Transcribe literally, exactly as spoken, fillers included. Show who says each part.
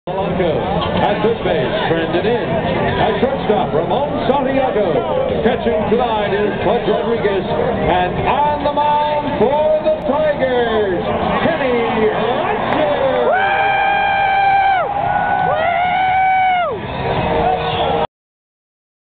Speaker 1: At third base, Brandon in. At shortstop, Ramon Santiago. Catching tonight is Pudge Rodriguez. And on the mound,